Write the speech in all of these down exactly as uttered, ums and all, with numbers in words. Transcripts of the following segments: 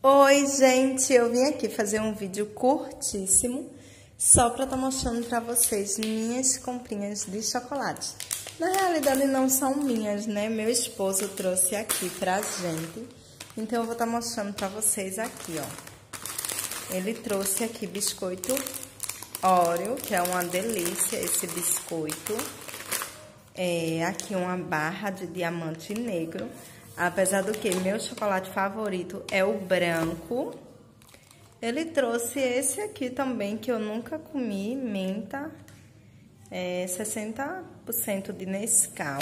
Oi, gente, eu vim aqui fazer um vídeo curtíssimo só pra estar mostrando pra vocês minhas comprinhas de chocolate. Na realidade não são minhas, né? Meu esposo trouxe aqui pra gente, então eu vou estar mostrando pra vocês aqui, ó. Ele trouxe aqui biscoito Oreo, que é uma delícia esse biscoito. É, aqui uma barra de diamante negro. Apesar do que meu chocolate favorito é o branco. Ele trouxe esse aqui também, que eu nunca comi, menta. É sessenta por cento de Nescau.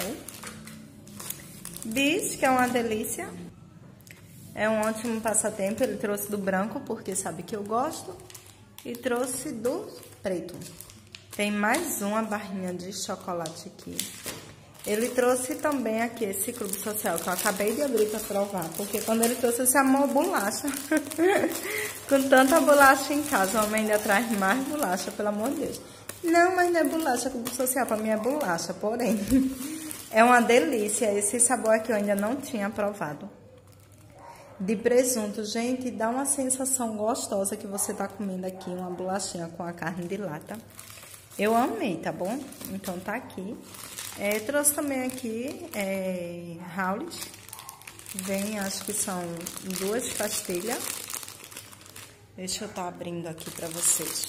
Bis, que é uma delícia. É um ótimo passatempo. Ele trouxe do branco, porque sabe que eu gosto. E trouxe do preto. Tem mais uma barrinha de chocolate aqui. Ele trouxe também aqui esse clube social, que eu acabei de abrir para provar. Porque quando ele trouxe esse amor bolacha, com tanta bolacha em casa, o homem ainda traz mais bolacha, pelo amor de Deus. Não, mas não é bolacha, clube social, para mim é bolacha, porém. É uma delícia, esse sabor aqui eu ainda não tinha provado. De presunto, gente, dá uma sensação gostosa que você tá comendo aqui, uma bolachinha com a carne de lata. Eu amei, tá bom? Então tá aqui. É, trouxe também aqui é, Howlis. Vem, acho que são duas pastilhas. Deixa eu estar tá abrindo aqui pra vocês.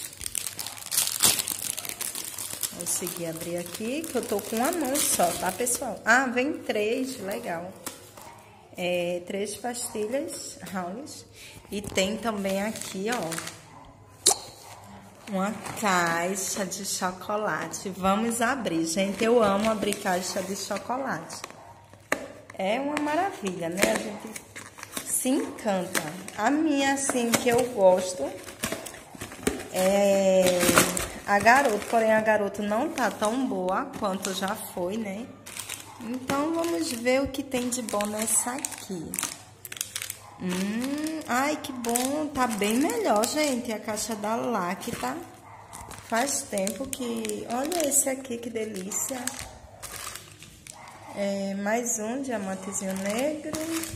Vou conseguir abrir aqui, que eu tô com uma mão só, tá, pessoal? Ah, vem três, legal. É, três pastilhas Howlis. E tem também aqui, ó, uma caixa de chocolate. Vamos abrir, gente. Eu amo abrir caixa de chocolate. É uma maravilha, né? A gente se encanta. A minha, assim, que eu gosto é a Garoto. Porém, a Garoto não tá tão boa quanto já foi, né? Então, vamos ver o que tem de bom nessa aqui. Hum, ai, que bom. Tá bem melhor, gente. A caixa da Lacta. Faz tempo que... Olha esse aqui, que delícia. É, mais um diamantezinho negro.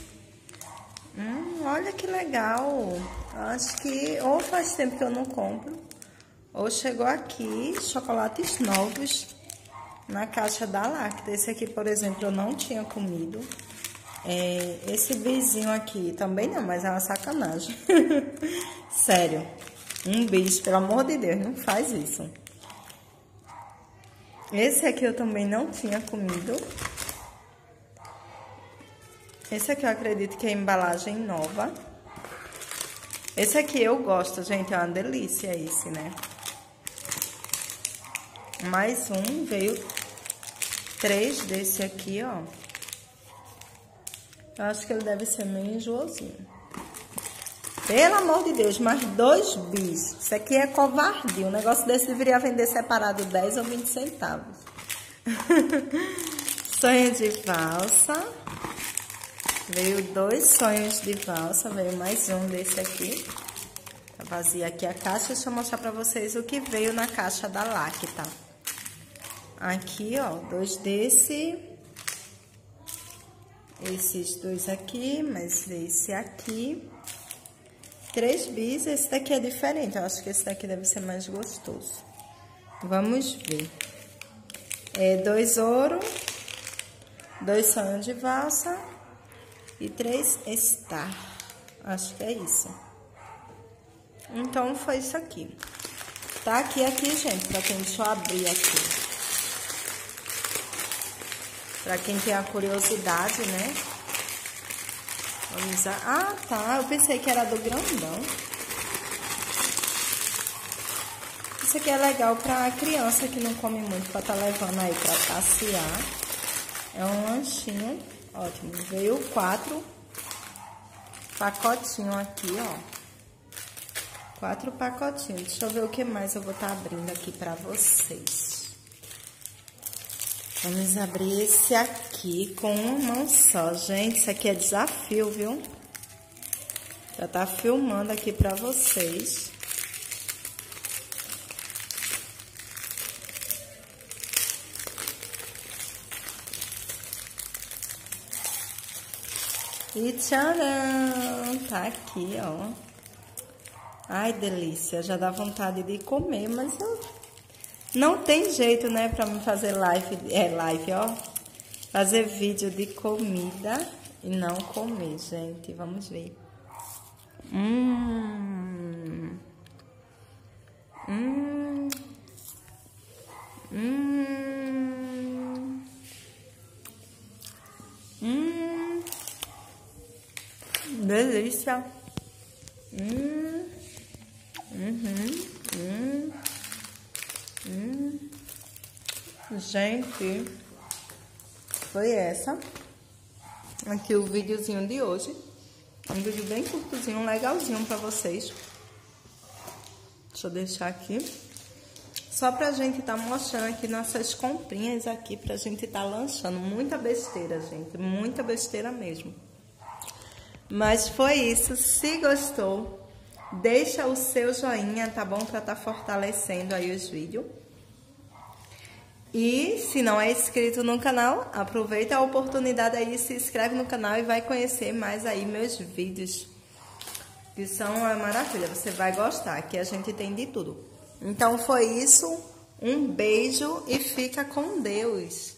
Hum, olha que legal. Acho que ou faz tempo que eu não compro, ou chegou aqui chocolates novos na caixa da Lacta. Esse aqui, por exemplo, eu não tinha comido. É, esse bizinho aqui também não, mas é uma sacanagem. Sério. Um bis, pelo amor de Deus, não faz isso. Esse aqui eu também não tinha comido. Esse aqui eu acredito que é embalagem nova. Esse aqui eu gosto, gente, é uma delícia esse, né? Mais um, veio três desse aqui, ó. Eu acho que ele deve ser meio enjoozinho. Pelo amor de Deus, mais dois bis. Isso aqui é covardia. Um negócio desse deveria vender separado dez ou vinte centavos. Sonho de valsa. Veio dois sonhos de valsa. Veio mais um desse aqui. Tá vazia aqui a caixa. Deixa eu mostrar pra vocês o que veio na caixa da Lacta. Aqui, ó, dois desse. Esses dois aqui, mais esse aqui. Três bis, esse daqui é diferente. Eu acho que esse daqui deve ser mais gostoso. Vamos ver. É, dois ouro, dois sonhos de valsa e três star. Acho que é isso. Então, foi isso aqui. Tá aqui, aqui, gente, pra quem... Deixa eu abrir aqui. Pra quem tem a curiosidade, né? Vamos usar... Ah, tá. Eu pensei que era do grandão. Isso aqui é legal pra criança que não come muito, pra tá levando aí pra passear. É um lanchinho ótimo. Veio quatro pacotinhos aqui, ó. Quatro pacotinhos. Deixa eu ver o que mais eu vou estar abrindo aqui pra vocês. Vamos abrir esse aqui com uma mão só. Gente, isso aqui é desafio, viu? Já tá filmando aqui pra vocês. E tcharam! tá aqui, ó. Ai, delícia. Já dá vontade de comer, mas eu... não tem jeito, né, pra me fazer live, é, live, ó. Fazer vídeo de comida e não comer, gente. Vamos ver. Hum. Hum. Hum. Hum. Delícia. Hum. Uhum. Hum. Hum. Gente, foi essa aqui o videozinho de hoje. Um vídeo bem curtozinho, legalzinho pra vocês. Deixa eu deixar aqui. Só pra gente tá mostrando aqui nossas comprinhas aqui, pra gente tá lanchando. Muita besteira, gente, muita besteira mesmo. Mas foi isso. Se gostou, deixa o seu joinha, tá bom? Pra tá fortalecendo aí os vídeos. E se não é inscrito no canal, aproveita a oportunidade aí, se inscreve no canal e vai conhecer mais aí meus vídeos. Que são uma maravilha, você vai gostar, aqui a gente tem de tudo. Então foi isso, um beijo e fica com Deus.